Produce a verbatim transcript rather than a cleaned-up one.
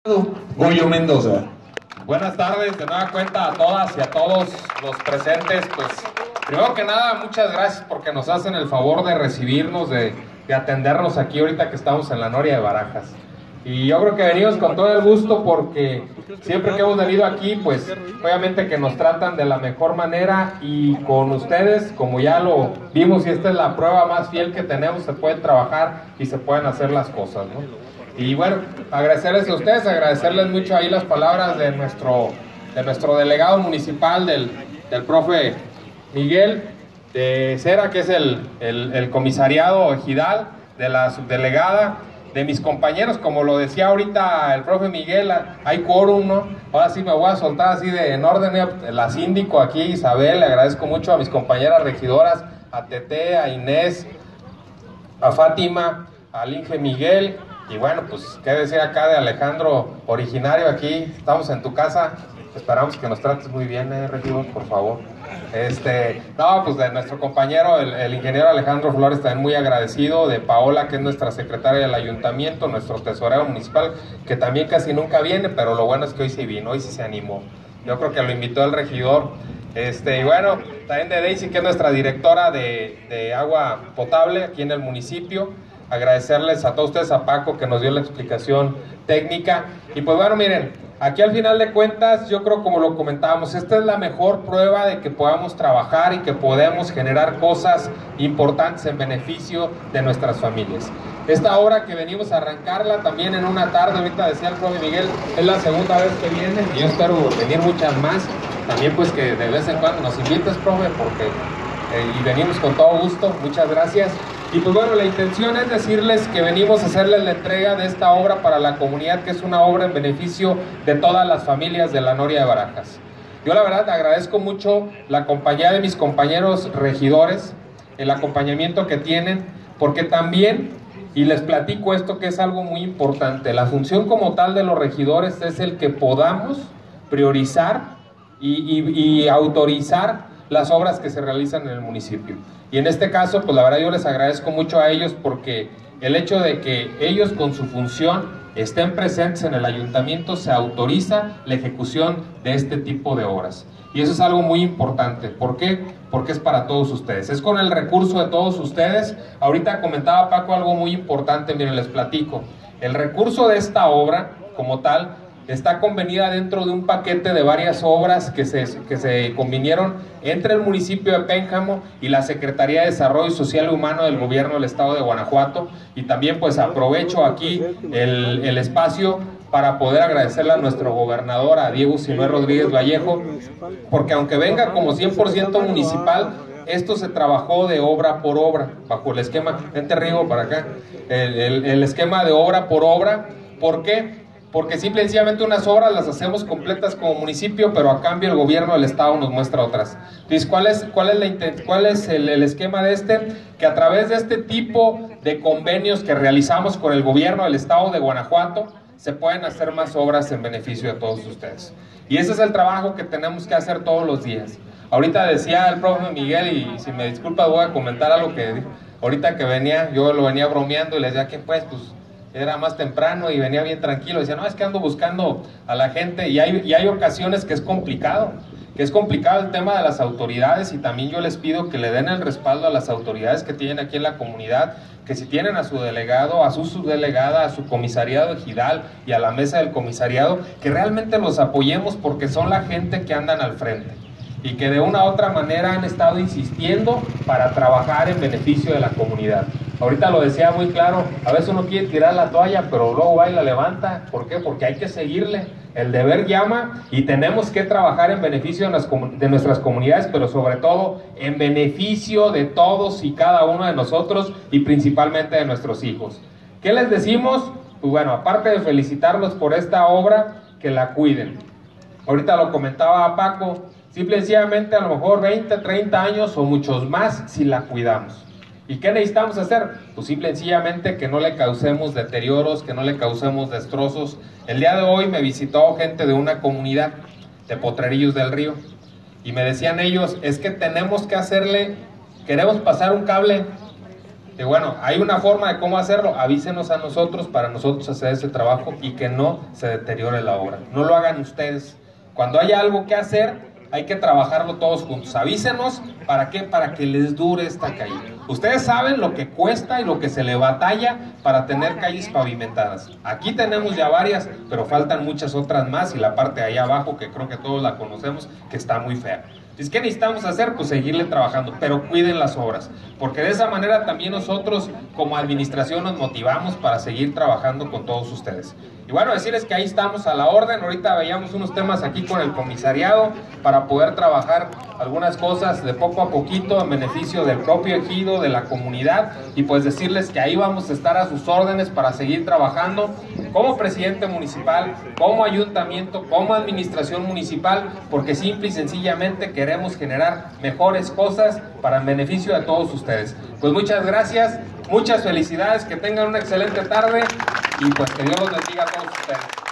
Goyo Mendoza. Buenas tardes, de nueva cuenta a todas y a todos los presentes. Pues primero que nada, muchas gracias porque nos hacen el favor de recibirnos, de, de atendernos aquí ahorita que estamos en la Noria de Barajas. Y yo creo que venimos con todo el gusto porque siempre que hemos venido aquí, pues obviamente que nos tratan de la mejor manera, y con ustedes, como ya lo vimos y esta es la prueba más fiel que tenemos, se puede trabajar y se pueden hacer las cosas, ¿no? Y bueno, agradecerles a ustedes, agradecerles mucho ahí las palabras de nuestro, de nuestro delegado municipal, del, del profe Miguel de Cera, que es el, el, el comisariado ejidal, de la subdelegada, de mis compañeros, como lo decía ahorita el profe Miguel, hay quórum, ¿no? Ahora sí me voy a soltar así de en orden, la síndico aquí, Isabel, le agradezco mucho a mis compañeras regidoras, a Tete, a Inés, a Fátima, al Inge Miguel. Y bueno, pues qué decir acá de Alejandro, originario aquí, estamos en tu casa, esperamos que nos trates muy bien, eh, regidor, por favor. Este, no, pues de nuestro compañero, el, el ingeniero Alejandro Flores, también muy agradecido, de Paola, que es nuestra secretaria del ayuntamiento, nuestro tesorero municipal, que también casi nunca viene, pero lo bueno es que hoy sí vino, hoy sí se animó. Yo creo que lo invitó el regidor. Este, y bueno, también de Daisy, que es nuestra directora de, de agua potable aquí en el municipio. Agradecerles a todos ustedes, a Paco que nos dio la explicación técnica. Y pues bueno, miren, aquí al final de cuentas, yo creo, como lo comentábamos, esta es la mejor prueba de que podamos trabajar y que podemos generar cosas importantes en beneficio de nuestras familias. Esta obra que venimos a arrancarla también en una tarde, ahorita decía el profe Miguel, es la segunda vez que viene y yo espero venir muchas más. También pues que de vez en cuando nos invites, profe, porque eh, y venimos con todo gusto. Muchas gracias. Y pues bueno, la intención es decirles que venimos a hacerles la entrega de esta obra para la comunidad, que es una obra en beneficio de todas las familias de la Noria de Barajas. Yo la verdad agradezco mucho la compañía de mis compañeros regidores, el acompañamiento que tienen, porque también, y les platico esto que es algo muy importante, la función como tal de los regidores es el que podamos priorizar y, y, y autorizar las obras que se realizan en el municipio. Y en este caso, pues la verdad yo les agradezco mucho a ellos, porque el hecho de que ellos con su función estén presentes en el ayuntamiento, se autoriza la ejecución de este tipo de obras. Y eso es algo muy importante. ¿Por qué? Porque es para todos ustedes, es con el recurso de todos ustedes. Ahorita comentaba Paco algo muy importante, miren, les platico. El recurso de esta obra como tal está convenida dentro de un paquete de varias obras que se, que se convinieron entre el municipio de Pénjamo y la Secretaría de Desarrollo Social y Humano del Gobierno del Estado de Guanajuato. Y también pues aprovecho aquí el, el espacio para poder agradecerle a nuestro gobernador, a Diego Sinué Rodríguez Vallejo, porque aunque venga como cien por ciento municipal, esto se trabajó de obra por obra, bajo el esquema, vente Rigo para acá, el, el, el esquema de obra por obra. ¿Por qué? Porque simple y sencillamente unas obras las hacemos completas como municipio, pero a cambio el gobierno del estado nos muestra otras. Entonces, ¿cuál es, cuál es, la, cuál es el, el esquema de este? Que a través de este tipo de convenios que realizamos con el gobierno del estado de Guanajuato, se pueden hacer más obras en beneficio de todos ustedes. Y ese es el trabajo que tenemos que hacer todos los días. Ahorita decía el profe Miguel, y si me disculpa voy a comentar algo que dijo. Ahorita que venía, yo lo venía bromeando y le decía que pues, pues, era más temprano y venía bien tranquilo, decía, no, es que ando buscando a la gente, y hay, y hay ocasiones que es complicado, que es complicado el tema de las autoridades, y también yo les pido que le den el respaldo a las autoridades que tienen aquí en la comunidad, que si tienen a su delegado, a su subdelegada, a su comisariado ejidal y a la mesa del comisariado, que realmente los apoyemos, porque son la gente que andan al frente y que de una u otra manera han estado insistiendo para trabajar en beneficio de la comunidad. Ahorita lo decía muy claro, a veces uno quiere tirar la toalla, pero luego va y la levanta. ¿Por qué? Porque hay que seguirle. El deber llama y tenemos que trabajar en beneficio de, las, de nuestras comunidades, pero sobre todo en beneficio de todos y cada uno de nosotros, y principalmente de nuestros hijos. ¿Qué les decimos? Pues bueno, aparte de felicitarlos por esta obra, que la cuiden. Ahorita lo comentaba Paco, simple y sencillamente a lo mejor veinte, treinta años o muchos más si la cuidamos. ¿Y qué necesitamos hacer? Pues simple y sencillamente que no le causemos deterioros, que no le causemos destrozos. El día de hoy me visitó gente de una comunidad de Potrerillos del Río y me decían ellos, es que tenemos que hacerle, queremos pasar un cable Y bueno, hay una forma de cómo hacerlo, avísenos a nosotros para nosotros hacer ese trabajo y que no se deteriore la obra. No lo hagan ustedes. Cuando haya algo que hacer, hay que trabajarlo todos juntos. Avísenos, ¿para qué? Para que les dure esta calle. Ustedes saben lo que cuesta y lo que se le batalla para tener calles pavimentadas. Aquí tenemos ya varias, pero faltan muchas otras más, y la parte de allá abajo, que creo que todos la conocemos, que está muy fea. Es que necesitamos hacer, pues seguirle trabajando, pero cuiden las obras, porque de esa manera también nosotros como administración nos motivamos para seguir trabajando con todos ustedes. Y bueno, decirles que ahí estamos a la orden. Ahorita veíamos unos temas aquí con el comisariado para poder trabajar algunas cosas de poco a poquito en beneficio del propio ejido, de la comunidad, y pues decirles que ahí vamos a estar a sus órdenes para seguir trabajando como presidente municipal, como ayuntamiento, como administración municipal, porque simple y sencillamente queremos generar mejores cosas para el beneficio de todos ustedes. Pues muchas gracias, muchas felicidades, que tengan una excelente tarde y pues que Dios los bendiga a todos ustedes.